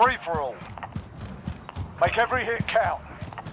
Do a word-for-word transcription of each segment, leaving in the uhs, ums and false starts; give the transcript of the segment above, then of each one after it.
Free-for-all. Make every hit count.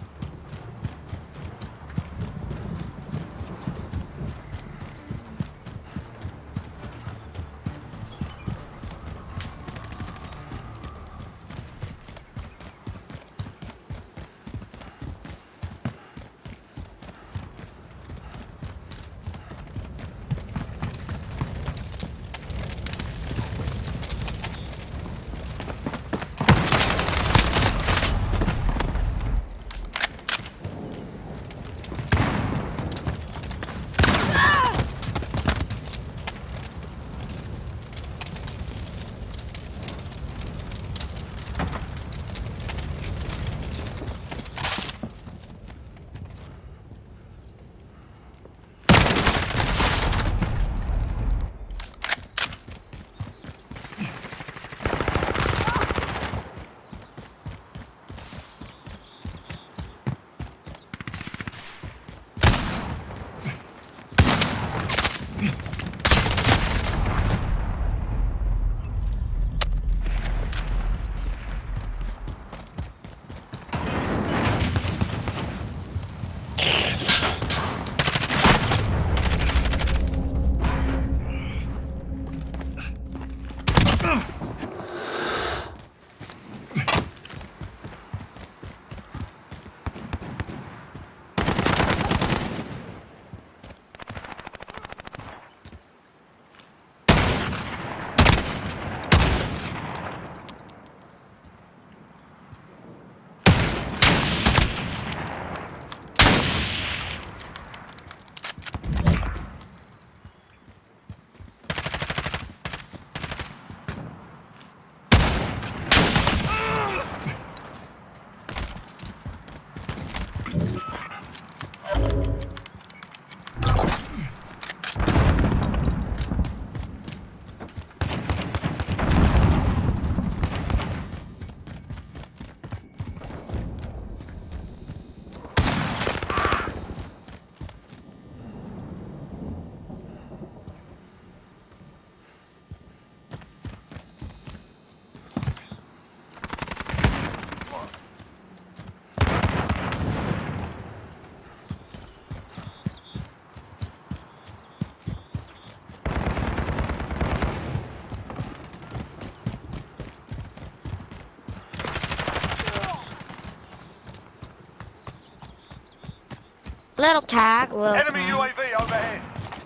Little tag, little Enemy tag. U A V overhead.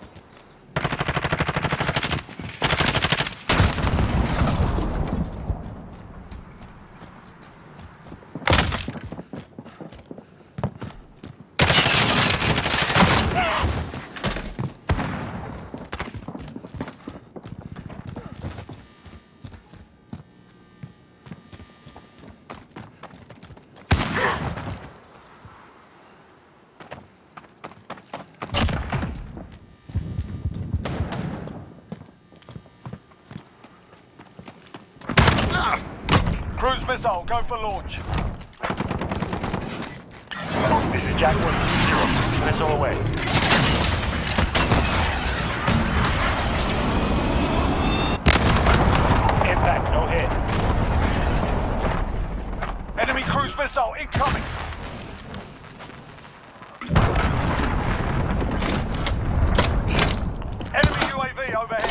Cruise missile, go for launch. This is Jack one zero. Missile away. Impact, no hit. Enemy cruise missile incoming. Enemy U A V overhead.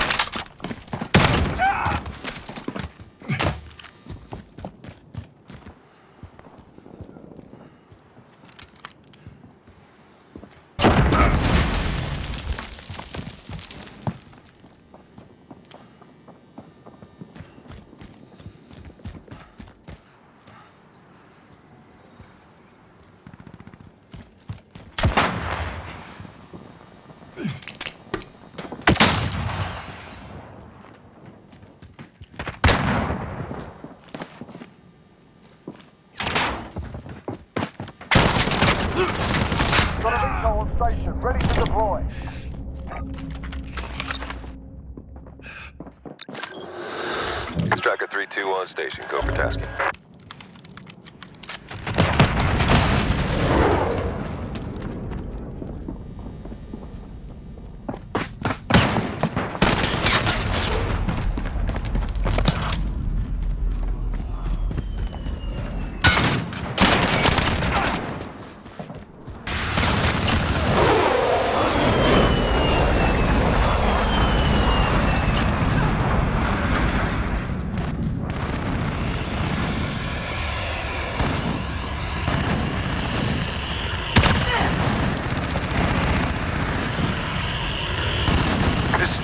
Got a missile on station, ready to deploy. Striker three two on station, go for tasking.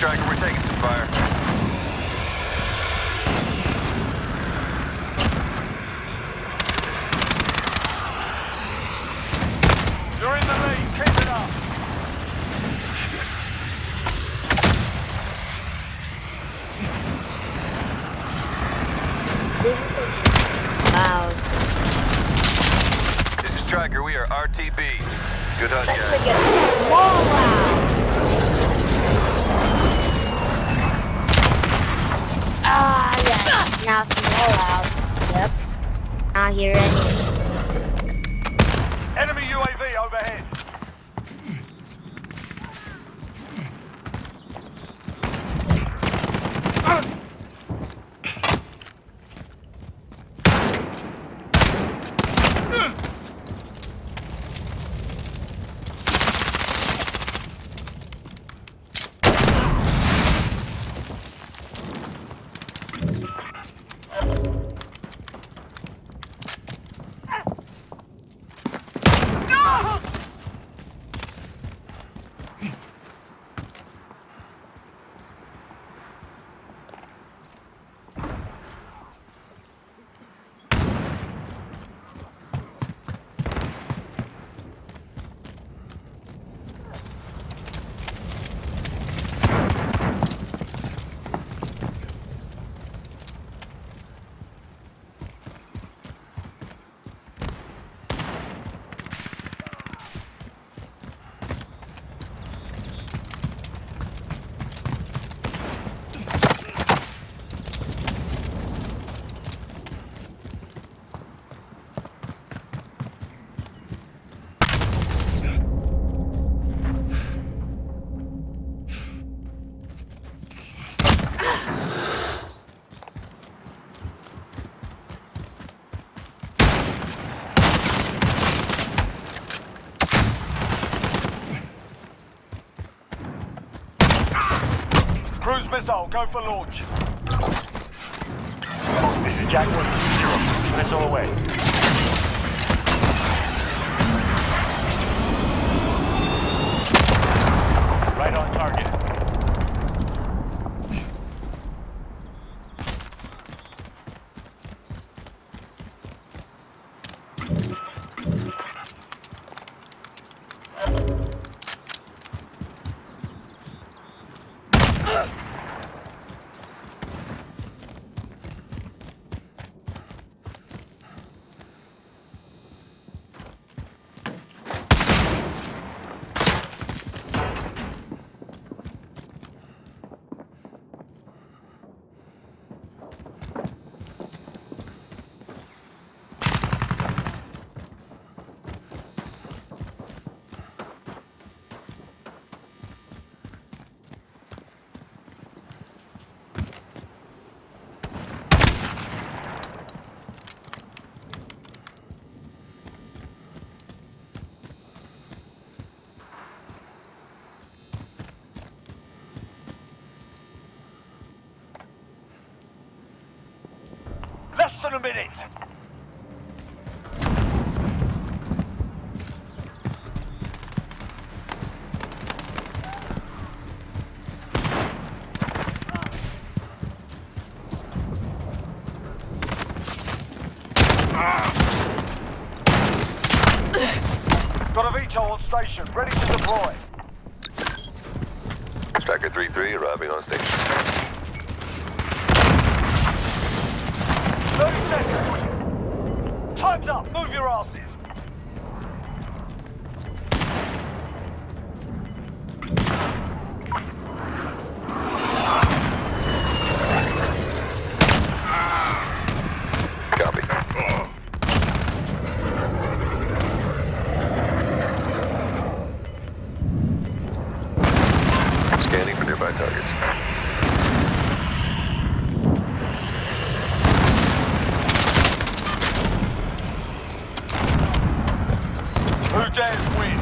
Striker, we're taking some fire. You're in the lead. Keep it up. Loud. This is Striker, we are R T B. Good hunt, Let's guys. make it more loud. Ah, yes. Now it's more loud. Yep. Not hear anything. Enemy U A V overhead. Cruise missile, go for launch. This is Jack one zero. Missile away. Right on target. Less than a minute. Got a V TOL on station, ready to deploy. Striker three three arriving on station. thirty seconds. Time's up. Move your asses. Copy. Scanning for nearby targets. Who dares wins.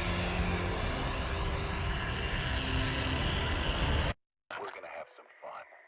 We're gonna have some fun.